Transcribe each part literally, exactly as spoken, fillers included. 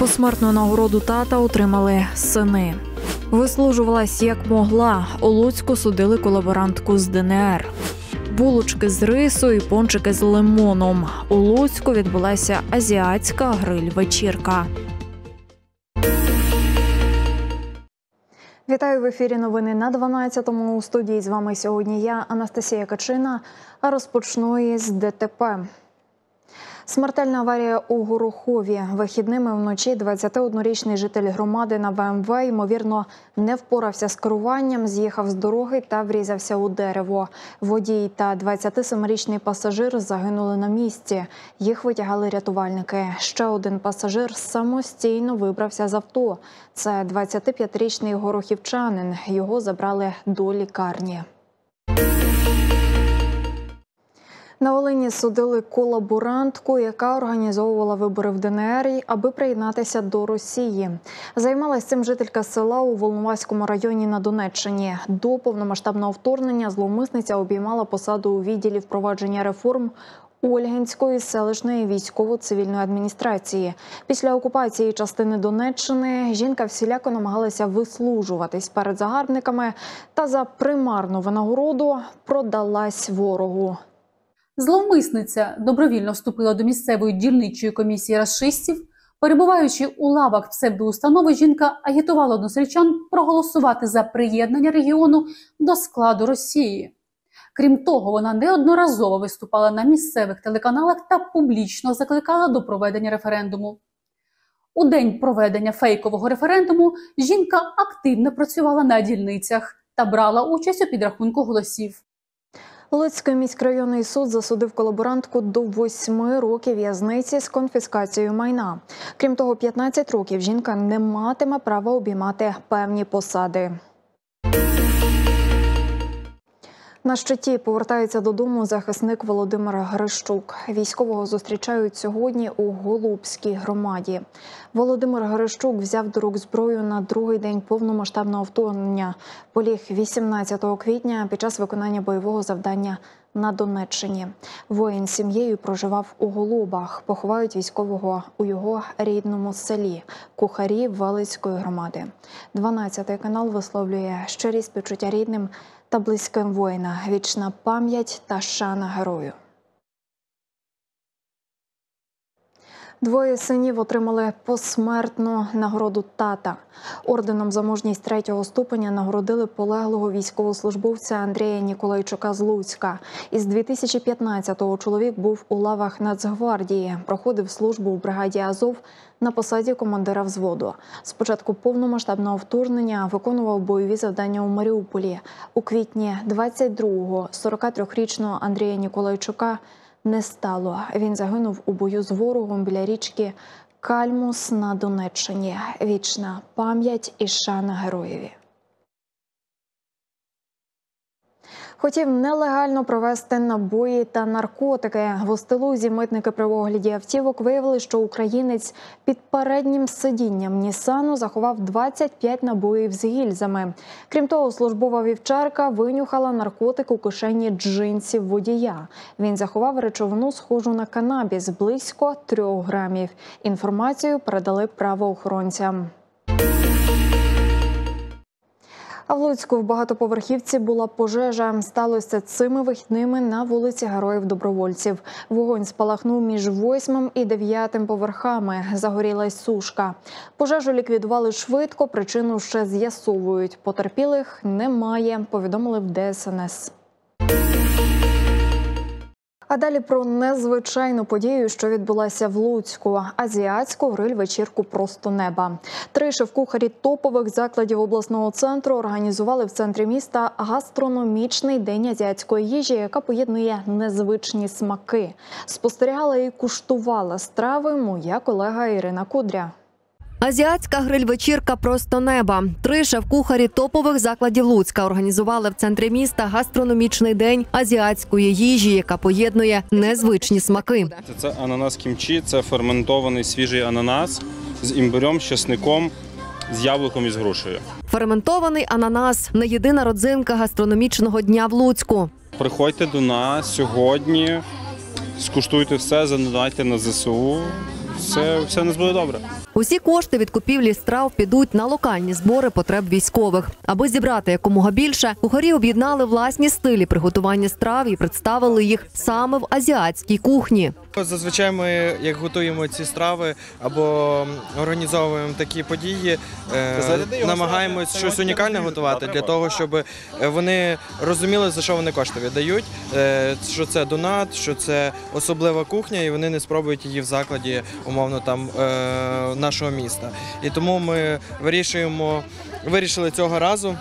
Посмертну нагороду тата отримали сини. Вислужувалась як могла. У Луцьку судили колаборантку з Де Ен Ер. Булочки з рису і пончики з лимоном. У Луцьку відбулася азіатська гриль-вечірка. Вітаю в ефірі новини на дванадцятому. У студії з вами сьогодні я, Анастасія Качина, а розпочну із Де Те Пе. Смертельна аварія у Горохові. Вихідними вночі двадцятиоднорічний житель громади на Ве Ем Ве, ймовірно, не впорався з керуванням, з'їхав з дороги та врізався у дерево. Водій та двадцятисемирічний пасажир загинули на місці. Їх витягали рятувальники. Ще один пасажир самостійно вибрався з авто. Це двадцятип'ятирічний горохівчанин. Його забрали до лікарні. На Волині судили колаборантку, яка організовувала вибори в Де Ен Ер, аби приєднатися до Росії. Займалась цим жителька села у Волноваському районі на Донеччині. До повномасштабного вторгнення зловмисниця обіймала посаду у відділі впровадження реформ Ольгинської селищної військово-цивільної адміністрації. Після окупації частини Донеччини жінка всіляко намагалася вислужуватись перед загарбниками та за примарну винагороду продалась ворогу. Зловмисниця добровільно вступила до місцевої дільничої комісії рашистів. Перебуваючи у лавах псевдоустанови, жінка агітувала односельчан проголосувати за приєднання регіону до складу Росії. Крім того, вона неодноразово виступала на місцевих телеканалах та публічно закликала до проведення референдуму. У день проведення фейкового референдуму жінка активно працювала на дільницях та брала участь у підрахунку голосів. Луцький міськрайонний суд засудив колаборантку до восьми років в'язниці з конфіскацією майна. Крім того, п'ятнадцять років жінка не матиме права обіймати певні посади. На щиті повертається додому захисник Володимир Грищук. Військового зустрічають сьогодні у Голубській громаді. Володимир Грищук взяв до рук зброю на другий день повномасштабного вторгнення. Поліг вісімнадцятого квітня під час виконання бойового завдання на Донеччині. Воїн з сім'єю проживав у Голубах. Поховають військового у його рідному селі – Кухарі Велицької громади. дванадцятий канал висловлює щирі співчуття рідним та близьким воїна. Вічна пам'ять та шана герою. Двоє синів отримали посмертну нагороду тата. Орденом за мужність третього ступеня нагородили полеглого військовослужбовця Андрія Ніколайчука з Луцька. Із дві тисячі п'ятнадцятого чоловік був у лавах Нацгвардії, проходив службу в бригаді Азов на посаді командира взводу. З початку повномасштабного вторгнення виконував бойові завдання у Маріуполі. У квітні двадцять другого сорокатрирічного Андрія Ніколайчука не стало. Він загинув у бою з ворогом біля річки Кальмус на Донеччині. Вічна пам'ять і шана героєві. Хотів нелегально провезти набої та наркотики. В Устилузі митники при огляді автівок виявили, що українець під переднім сидінням Нісану заховав двадцять п'ять набоїв з гільзами. Крім того, службова вівчарка винюхала наркотик у кишені джинсів водія. Він заховав речовину, схожу на канабіс, близько трьох грамів. Інформацію передали правоохоронцям. А в Луцьку в багатоповерхівці була пожежа. Сталося цими вихідними на вулиці Героїв-Добровольців. Вогонь спалахнув між восьмим і дев'ятим поверхами. Загорілась сушка. Пожежу ліквідували швидко, причину ще з'ясовують. Потерпілих немає, повідомили в Де Ес Ен Ес. А далі про незвичайну подію, що відбулася в Луцьку – азіатську гриль-вечірку «Просто неба». Три шеф-кухарі топових закладів обласного центру організували в центрі міста гастрономічний день азіатської їжі, яка поєднує незвичні смаки. Спостерігала і куштувала страви моя колега Ірина Кудря. Азіатська гриль-вечірка «Просто неба». Три шеф-кухарі топових закладів Луцька організували в центрі міста гастрономічний день азіатської їжі, яка поєднує незвичні смаки. Це ананас кімчі, це ферментований свіжий ананас з імбирем, з чесником, з яблуком і з грушею. Ферментований ананас – не єдина родзинка гастрономічного дня в Луцьку. Приходьте до нас сьогодні, скуштуйте все, задонайте на зе се у. Все, все у нас буде добре. У Усі кошти від купівлі страв підуть на локальні збори потреб військових. Аби зібрати якомога більше, кухарі об'єднали власні стилі приготування страв і представили їх саме в азіатській кухні. Зазвичай ми, як готуємо ці страви або організовуємо такі події, е, намагаємось щось унікальне готувати для того, щоб вони розуміли, за що вони кошти віддають, е, що це донат, що це особлива кухня, і вони не спробують її в закладі, умовно, там, е, нашого міста. І тому ми вирішуємо, вирішили цього разу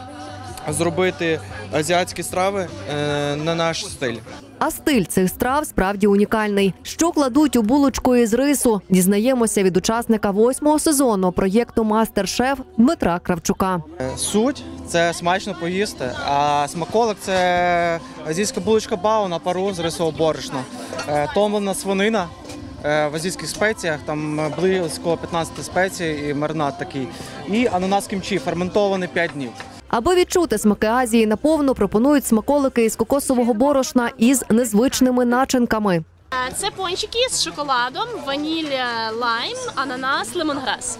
зробити азіатські страви е, на наш стиль. А стиль цих страв справді унікальний. Що кладуть у булочку із рису, дізнаємося від учасника восьмого сезону проєкту «Мастер-шеф» Дмитра Кравчука. Суть – це смачно поїсти, а смаколик – це азійська булочка бао на пару з рисового борошна. Томлена свинина в азійських спеціях, там близько п'ятнадцять спецій і маринад такий. І ананас кімчі, ферментований п'ять днів. Аби відчути смаки Азії наповну, пропонують смаколики із кокосового борошна із незвичними начинками. Це пончики з шоколадом, ваніль, лайм, ананас, лемонграс.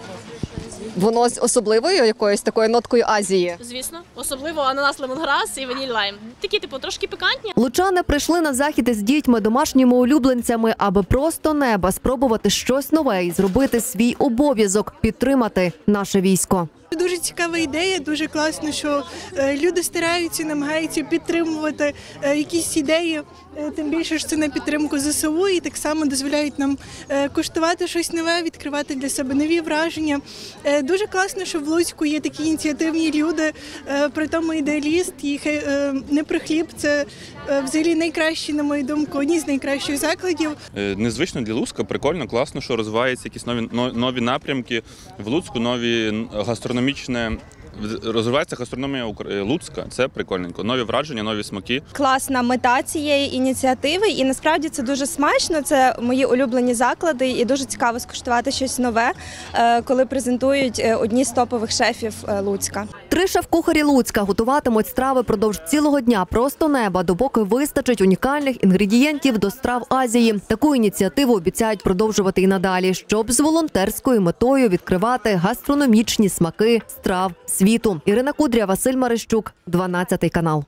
Воно з особливою якоюсь такою ноткою Азії? Звісно, особливо ананас, лемонграс і ваніль, лайм. Такі, типу, трошки пікантні. Лучани прийшли на захід із дітьми, домашніми улюбленцями, аби просто неба спробувати щось нове і зробити свій обов'язок – підтримати наше військо. Дуже цікава ідея, дуже класно, що люди стараються, намагаються підтримувати якісь ідеї, тим більше, що це на підтримку зе се у, і так само дозволяють нам куштувати щось нове, відкривати для себе нові враження. Дуже класно, що в Луцьку є такі ініціативні люди, при тому ідеаліст, їх не про хліб, це взагалі найкращі, на мою думку, одні з найкращих закладів. Незвично для Луцька, прикольно, класно, що розвиваються якісь нові, нові напрямки в Луцьку, нові гастрономічні. Розвивається гастрономія Луцька, це прикольненько. Нові враження, нові смаки. Класна мета цієї ініціативи, і насправді це дуже смачно, це мої улюблені заклади, і дуже цікаво скуштувати щось нове, коли презентують одні з топових шефів Луцька. Три шеф-кухарі Луцька готуватимуть страви продовж цілого дня просто неба, допоки вистачить унікальних інгредієнтів до страв Азії. Таку ініціативу обіцяють продовжувати і надалі, щоб з волонтерською метою відкривати гастрономічні смаки страв світу. Ірина Кудря, Василь Марищук, дванадцятий канал.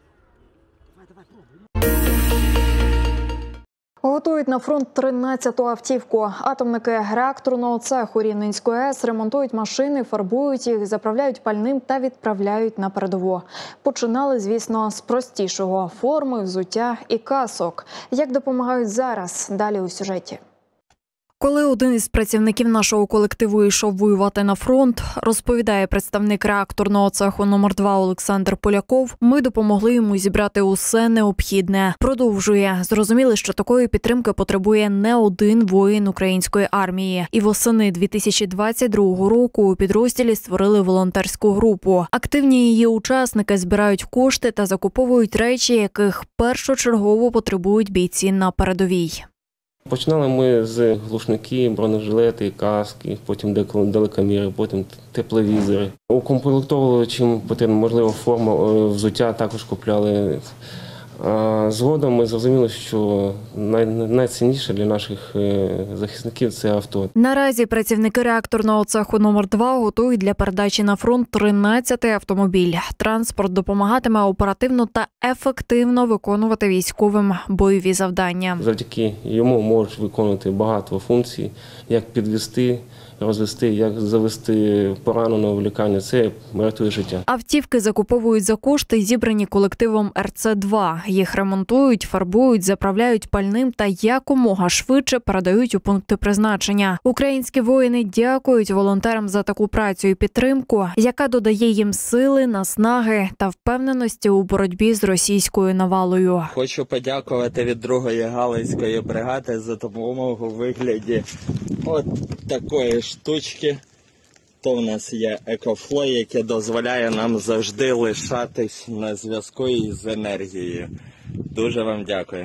Готують на фронт тринадцяту автівку. Атомники реакторного цеху Рівненської АЕС ремонтують машини, фарбують їх, заправляють пальним та відправляють на передову. Починали, звісно, з простішого – форми, взуття і касок. Як допомагають зараз? Далі у сюжеті. Коли один із працівників нашого колективу йшов воювати на фронт, розповідає представник реакторного цеху номер два Олександр Поляков, ми допомогли йому зібрати усе необхідне. Продовжує. Зрозуміли, що такої підтримки потребує не один воїн української армії. І восени дві тисячі двадцять другого року у підрозділі створили волонтерську групу. Активні її учасники збирають кошти та закуповують речі, яких першочергово потребують бійці на передовій. Починали ми з глушників, бронежилети, каски, потім далекоміри, потім тепловізори. Укомплектовували чим потрібно, можливо, форму, взуття також купляли. А згодом ми зрозуміли, що най, найцінніше для наших захисників – це авто. Наразі працівники реакторного цеху номер два готують для передачі на фронт тринадцятий автомобіль. Транспорт допомагатиме оперативно та ефективно виконувати військовим бойові завдання. Завдяки йому можуть виконувати багато функцій, як підвести, розвести, як завести пораненого в лікарню. Це рятує життя. Автівки закуповують за кошти, зібрані колективом ер це два. Їх ремонтують, фарбують, заправляють пальним та якомога швидше передають у пункти призначення. Українські воїни дякують волонтерам за таку працю і підтримку, яка додає їм сили, наснаги та впевненості у боротьбі з російською навалою. Хочу подякувати від другої Галицької бригади за допомогу у вигляді от такої штучки. То в нас є екофло, яке дозволяє нам завжди лишатись на зв'язку із енергією. Дуже вам дякую.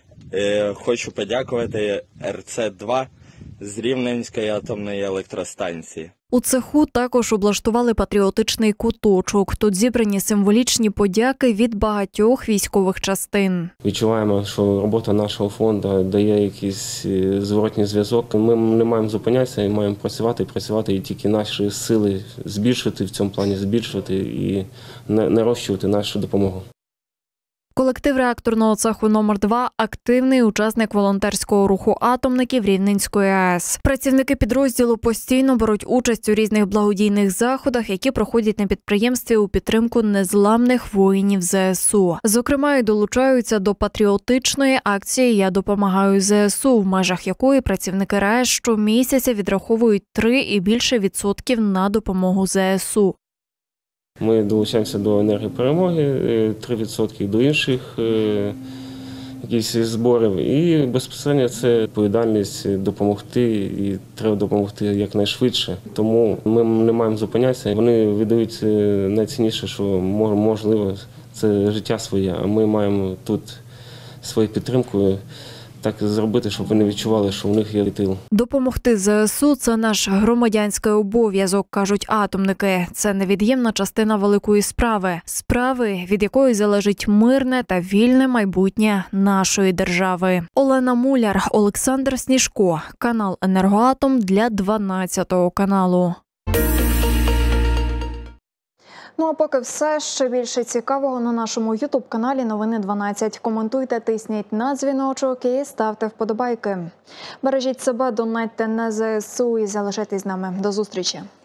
Е, хочу подякувати ер це два з Рівненської атомної електростанції. У цеху також облаштували патріотичний куточок. Тут зібрані символічні подяки від багатьох військових частин. Відчуваємо, що робота нашого фонду дає якийсь зворотній зв'язок. Ми не маємо зупинятися і маємо працювати, працювати, і тільки наші сили збільшувати в цьому плані, збільшувати і нарощувати нашу допомогу. Колектив реакторного цеху номер два – активний учасник волонтерського руху атомників Рівненської АЕС. Працівники підрозділу постійно беруть участь у різних благодійних заходах, які проходять на підприємстві у підтримку незламних воїнів ЗСУ. Зокрема, і долучаються до патріотичної акції «Я допомагаю ЗСУ», в межах якої працівники РАЕС щомісяця відраховують три і більше відсотків на допомогу ЗСУ. Ми долучаємося до енергії перемоги, три відсотки до інших якісь зборів. І безпосередньо це відповідальність допомогти, і треба допомогти якнайшвидше. Тому ми не маємо зупинятися. Вони віддають найцінніше, що можливо, це життя своє, а ми маємо тут свою підтримку так зробити, щоб вони відчували, що в них є тил. Допомогти ЗСУ – це наш громадянський обов'язок, кажуть атомники. Це невід'ємна частина великої справи. Справи, від якої залежить мирне та вільне майбутнє нашої держави. Олена Муляр, Олександр Сніжко. Канал «Енергоатом» для дванадцятого каналу. Ну а поки все, ще більше цікавого на нашому ютуб-каналі «Новини дванадцять». Коментуйте, тисніть на дзвіночок і ставте вподобайки. Бережіть себе, донатьте на ЗСУ і залишайтесь з нами. До зустрічі.